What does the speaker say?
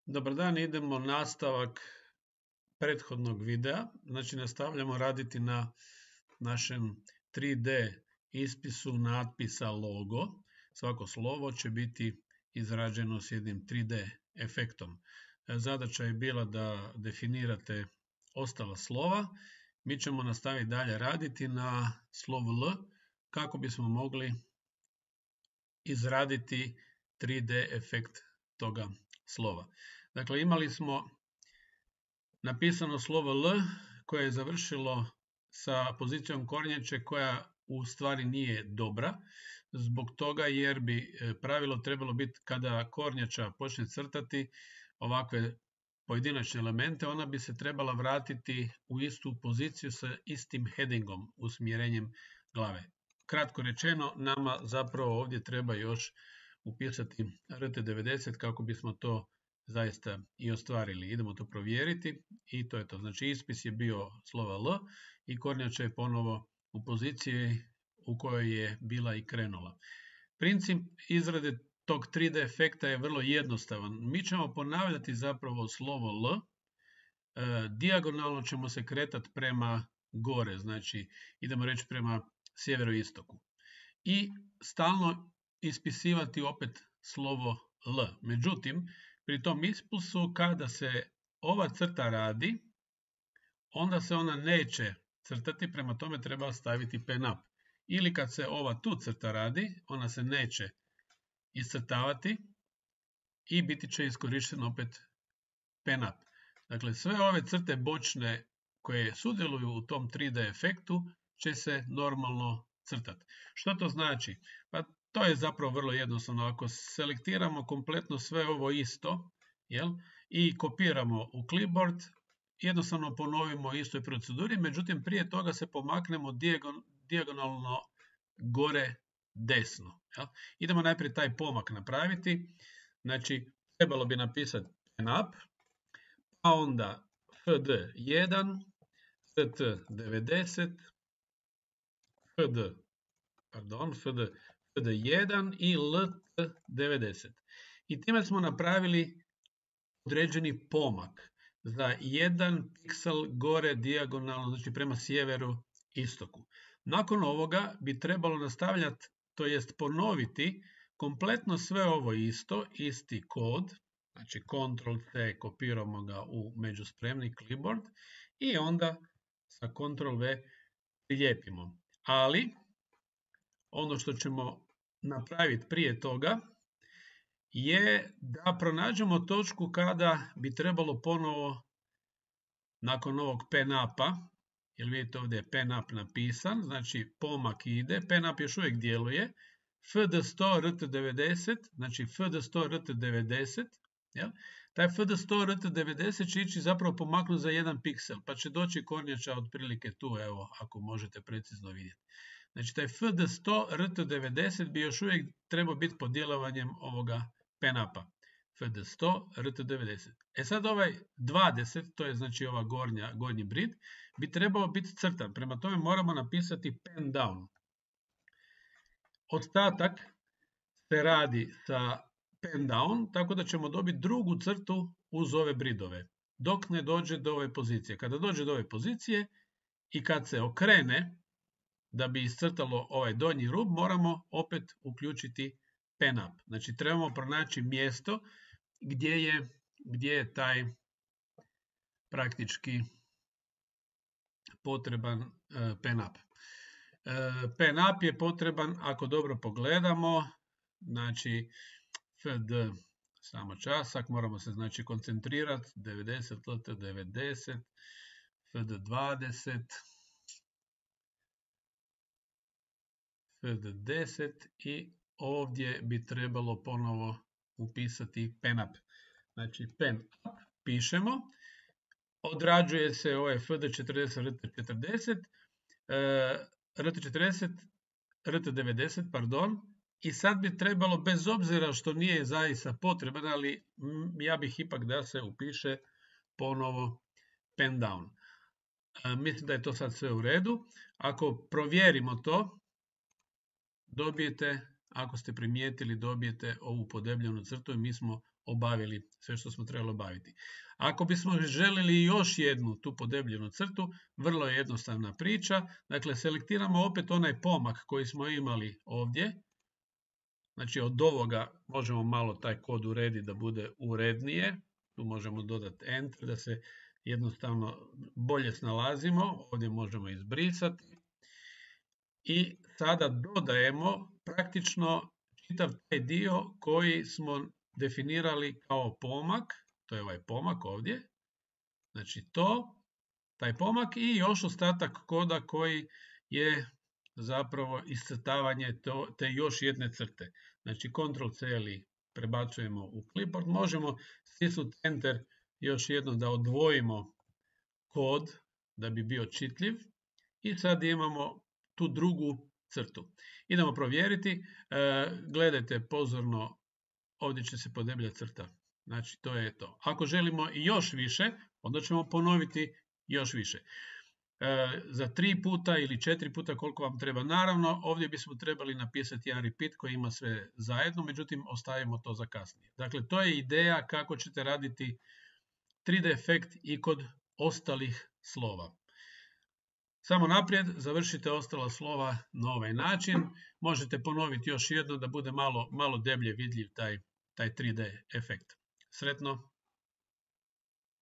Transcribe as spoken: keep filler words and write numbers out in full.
Dobar dan, idemo nastavak prethodnog videa. Znači nastavljamo raditi na našem tri D ispisu natpisa logo. Svako slovo će biti izrađeno s jednim tri D efektom. Zadaća je bila da definirate ostala slova. Mi ćemo nastaviti dalje raditi na slovu L kako bismo mogli izraditi tri D efekt toga slova. Dakle, imali smo napisano slovo L koje je završilo sa pozicijom kornjače koja u stvari nije dobra, zbog toga jer bi pravilo trebalo biti kada kornjača počne crtati ovakve pojedinačne elemente, ona bi se trebala vratiti u istu poziciju sa istim headingom, usmjerenjem glave. Kratko rečeno, nama zapravo ovdje treba još upisati R T devedeset kako bismo to zaista i ostvarili. Idemo to provjeriti i to je to. Znači ispis je bio slova L i kornjača je ponovo u poziciji u kojoj je bila i krenula. Princip izrade tog tri D efekta je vrlo jednostavan. Mi ćemo ponavljati zapravo slovo L, e, dijagonalno ćemo se kretati prema gore, znači idemo reći prema sjeveroistoku. I stalno ispisivati opet slovo L. Međutim, pri tom ispusu kada se ova crta radi, onda se ona neće crtati, prema tome treba staviti pen up. Ili kad se ova tu crta radi, ona se neće iscrtavati i biti će iskorišteno opet pen up. Dakle, sve ove crte bočne koje sudjeluju u tom tri D efektu će se normalno crtati. Što to znači? Pa to je zapravo vrlo jednostavno. Ako selektiramo kompletno sve ovo isto, jel, i kopiramo u clipboard, jednostavno ponovimo istoj proceduri, međutim prije toga se pomaknemo dijagonalno gore desno. Jel. Idemo najprije taj pomak napraviti. Znači, trebalo bi napisati pen up, pa onda F D jedan, R T devedeset, F D, pardon, F D, F D jedan i L T devedeset. I time smo napravili određeni pomak za jedan piksel gore dijagonalno, znači prema sjeveru istoku. Nakon ovoga bi trebalo nastavljati, to jest ponoviti kompletno sve ovo isto, isti kod, znači kontrol C, kopiramo ga u međuspremni clipboard i onda sa kontrol V prilijepimo. Ali ono što ćemo napraviti prije toga je da pronađemo točku kada bi trebalo ponovo nakon ovog pen upa, jer vidite ovdje je pen up napisan, znači pomak ide, pen up još uvijek djeluje, F D sto R T devedeset, znači F D sto R T devedeset, jel? Taj F D sto R T devedeset će ići zapravo pomaknuti za jedan piksel, pa će doći kornjača otprilike tu, evo, ako možete precizno vidjeti. Znači taj F D sto R T devedeset bi još uvijek trebao biti pod djelovanjem ovoga pen upa. F D sto R T devedeset. E sad ovaj dvadeset, to je znači ova gornja, gornji brid, bi trebao biti crtan. Prema tome moramo napisati pen down. Ostatak se radi sa pen down, tako da ćemo dobiti drugu crtu uz ove bridove, dok ne dođe do ove pozicije. Kada dođe do ove pozicije i kad se okrene, da bi iscrtalo ovaj donji rub, moramo opet uključiti pen up. Znači trebamo pronaći mjesto gdje je, gdje je taj praktički potreban uh, pen up. Uh, pen up je potreban, ako dobro pogledamo, znači F D, samo časak, moramo se znači koncentrirati, devedeset, L T devedeset, F D dvadeset, F D deset i ovdje bi trebalo ponovo upisati pen up. Znači pen up pišemo, odrađuje se ovaj F D četrdeset, R T četrdeset, R T četrdeset, R T devedeset, pardon, i sad bi trebalo, bez obzira što nije zaista potreban, ali ja bih ipak da se upiše ponovo pen down. Mislim da je to sad sve u redu. Ako provjerimo to, dobijete, ako ste primijetili, dobijete ovu podebljenu crtu i mi smo obavili sve što smo trebali obaviti. Ako bismo želili još jednu tu podebljenu crtu, vrlo je jednostavna priča. Dakle, selektiramo opet onaj pomak koji smo imali ovdje. Znači, od ovoga možemo malo taj kod urediti da bude urednije. Tu možemo dodati Enter da se jednostavno bolje snalazimo. Ovdje možemo izbrisati. I sada dodajemo praktično čitav taj dio koji smo definirali kao pomak. To je ovaj pomak ovdje. Znači to, taj pomak i još ostatak koda koji je zapravo iscrtavanje to, te još jedne crte. Znači kontrol C ili prebacujemo u clipboard. Možemo stisnuti Enter još jedno da odvojimo kod da bi bio čitljiv. I sad imamo tu drugu crtu. Idemo provjeriti. E, gledajte pozorno, ovdje će se podebljati crta. Znači, to je to. Ako želimo još više, onda ćemo ponoviti još više. E, za tri puta ili četiri puta koliko vam treba. Naravno, ovdje bismo trebali napisati jedan repeat koji ima sve zajedno, međutim, ostavimo to za kasnije. Dakle, to je ideja kako ćete raditi tri D efekt i kod ostalih slova. Samo naprijed, završite ostala slova na ovaj način. Možete ponoviti još jedno da bude malo, malo deblje vidljiv taj, taj tri D efekt. Sretno!